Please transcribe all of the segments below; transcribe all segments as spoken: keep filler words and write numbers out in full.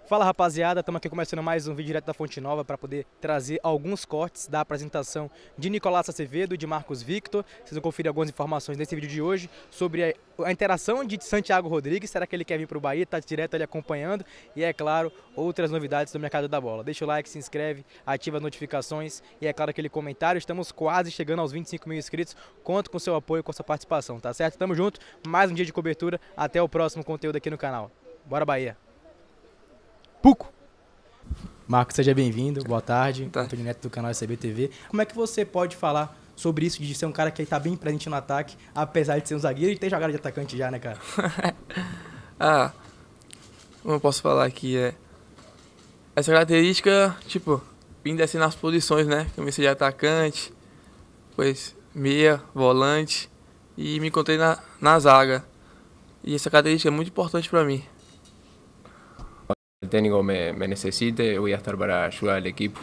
Fala rapaziada, estamos aqui começando mais um vídeo direto da Fonte Nova para poder trazer alguns cortes da apresentação de Nicolás Acevedo e de Marcos Victor. Vocês vão conferir algumas informações nesse vídeo de hoje sobre a, a interação de Santiago Rodrigues. Será que ele quer vir para o Bahia? Está direto ali acompanhando. E é claro, outras novidades do mercado da bola. Deixa o like, se inscreve, ativa as notificações e é claro aquele comentário. Estamos quase chegando aos vinte e cinco mil inscritos. Conto com seu apoio, com a sua participação, tá certo? Tamo junto, mais um dia de cobertura. Até o próximo conteúdo aqui no canal. Bora Bahia! Puco! Marcos, seja bem-vindo, boa tarde, Tá. Antônio Neto do canal S B T V. Como é que você pode falar sobre isso, de ser um cara que está bem presente no ataque, apesar de ser um zagueiro e ter jogado de atacante já, né, cara? Ah, como eu posso falar aqui, é... Essa característica, tipo, vim descer nas posições, né? Comecei de atacante, depois meia, volante e me encontrei na, na zaga. E essa característica é muito importante para mim. El técnico me, me necesite, voy a estar para ayudar al equipo.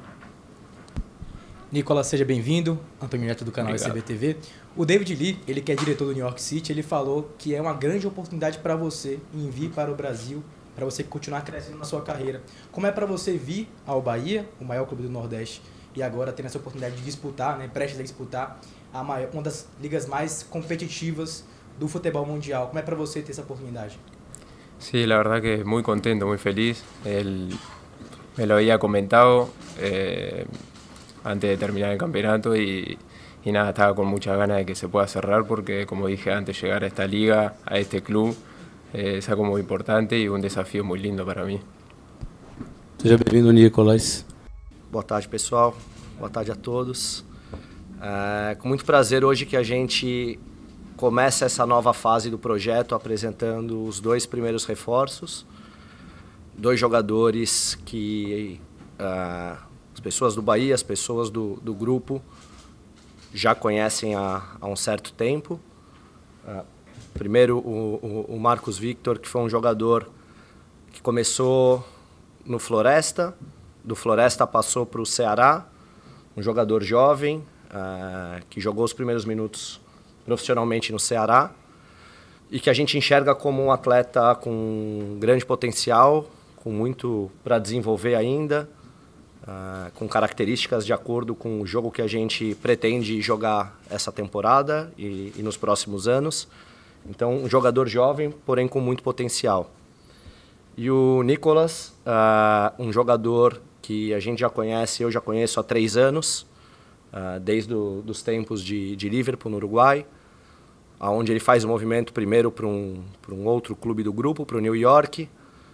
Nicolás, seja bem-vindo, Antônio Neto do canal Obrigado. S B T V. O David Lee, ele que é diretor do New York City, ele falou que é uma grande oportunidade para você em vir para o Brasil, para você continuar crescendo na sua carreira. Como é para você vir ao Bahia, o maior clube do Nordeste, e agora ter essa oportunidade de disputar, né, prestes a disputar a maior, uma das ligas mais competitivas do futebol mundial? Como é para você ter essa oportunidade? Sí, la verdad que muy contento, muy feliz. Él me lo había comentado eh, antes de terminar el campeonato y, y nada, estaba con muchas ganas de que se pueda cerrar porque, como dije antes, llegar a esta liga, a este club, eh, es algo muy importante y un desafío muy lindo para mí. Seja bem-vindo, Nicolás. Boa tarde, pessoal. Boa tarde a todos. É, com muito prazer hoje que a gente começa essa nova fase do projeto apresentando os dois primeiros reforços. Dois jogadores que uh, as pessoas do Bahia, as pessoas do, do grupo já conhecem há, há um certo tempo. Uh, primeiro, o, o, o Marcos Victor, que foi um jogador que começou no Floresta, do Floresta passou para o Ceará, um jogador jovem, uh, que jogou os primeiros minutos profissionalmente no Ceará e que a gente enxerga como um atleta com grande potencial, com muito para desenvolver ainda, uh, com características de acordo com o jogo que a gente pretende jogar essa temporada e, e nos próximos anos. Então, um jogador jovem, porém com muito potencial. E o Nicolás, uh, um jogador que a gente já conhece, eu já conheço há três anos, uh, desde do, os tempos de, de Liverpool, no Uruguai, onde ele faz o movimento primeiro para um, para um outro clube do grupo, para o New York,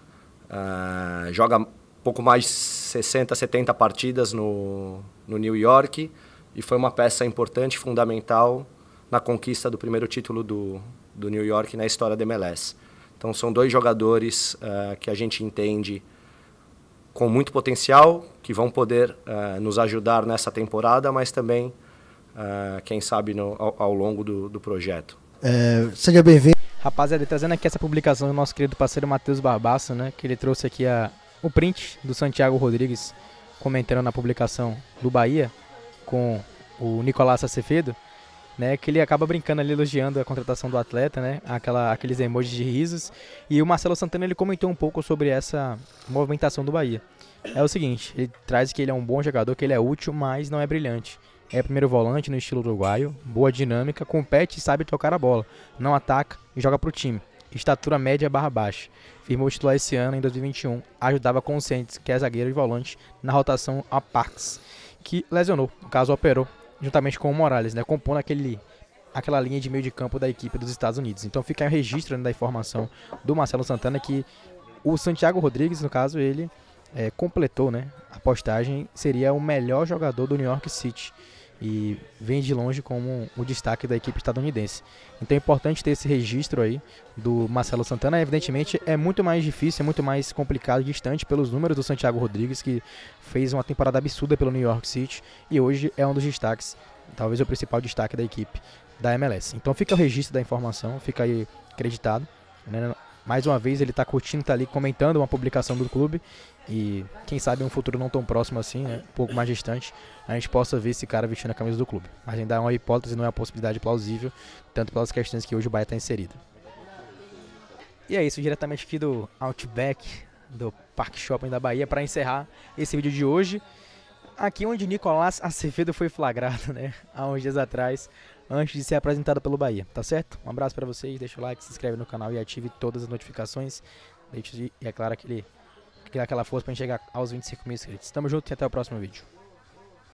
uh, joga pouco mais de sessenta, setenta partidas no, no New York e foi uma peça importante, fundamental na conquista do primeiro título do, do New York na história da M L S. Então são dois jogadores uh, que a gente entende com muito potencial, que vão poder uh, nos ajudar nessa temporada, mas também, uh, quem sabe, no, ao, ao longo do, do projeto. É, seja bem-vindo. Rapaziada, trazendo aqui essa publicação do nosso querido parceiro Matheus Barbaço, né, que ele trouxe aqui a, o print do Santiago Rodrigues comentando na publicação do Bahia com o Nicolás Acevedo, né, que ele acaba brincando ali, elogiando a contratação do atleta, né, aquela, aqueles emojis de risos. E o Marcelo Santana, ele comentou um pouco sobre essa movimentação do Bahia. É o seguinte, ele traz que ele é um bom jogador, que ele é útil, mas não é brilhante. É primeiro volante no estilo uruguaio, boa dinâmica, compete e sabe tocar a bola, não ataca e joga pro time. Estatura média barra baixa. Firmou o titular esse ano, em dois mil e vinte e um, ajudava com o Conscientes, que é zagueiro e volante, na rotação a Parks, que lesionou, no caso operou, juntamente com o Morales, né, compondo aquele, aquela linha de meio de campo da equipe dos Estados Unidos. Então fica aí o registro, né, da informação do Marcelo Santana que o Santiago Rodrigues, no caso, ele é, completou, né, a postagem, seria o melhor jogador do New York City e vem de longe como o destaque da equipe estadunidense. Então é importante ter esse registro aí do Marcelo Santana. Evidentemente é muito mais difícil, é muito mais complicado, distante pelos números do Santiago Rodrigues, que fez uma temporada absurda pelo New York City e hoje é um dos destaques, talvez o principal destaque da equipe da M L S. Então fica o registro da informação, fica aí acreditado, né? Mais uma vez ele está curtindo, está ali comentando uma publicação do clube e quem sabe em um futuro não tão próximo assim, né, um pouco mais distante, a gente possa ver esse cara vestindo a camisa do clube. Mas ainda é uma hipótese, não é uma possibilidade plausível, tanto pelas questões que hoje o Bahia está inserido. E é isso, diretamente aqui do Outback, do Parque Shopping da Bahia para encerrar esse vídeo de hoje. Aqui onde Nicolás Acevedo foi flagrado, né? Há uns dias atrás, antes de ser apresentado pelo Bahia, tá certo? Um abraço para vocês, deixa o like, se inscreve no canal e ative todas as notificações. Deixe, e é claro, aquele, aquela força para chegar aos vinte e cinco mil inscritos. Tamo junto e até o próximo vídeo.